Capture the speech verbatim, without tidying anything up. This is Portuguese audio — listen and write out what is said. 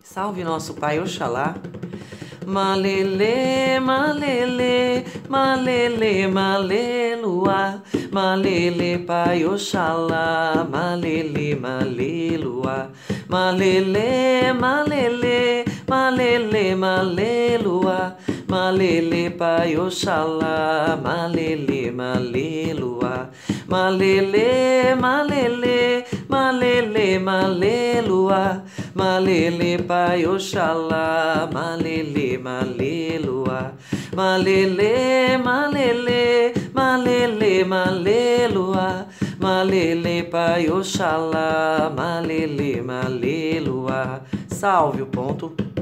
Salve nosso Pai Oxalá. Malele, malele, malele, maleluá, malele, Pai Oxalá, malele, maleluá, malele, malele, malele, maleluá, malele, Pai Oxalá, malele, maleluá, malele, malele, malele, maleluá, malele, Pai Oxalá, malele, maleluá, malele, malele, malele, maleluá, malele, Pai Oxalá, malele, maleluá. Salve o ponto.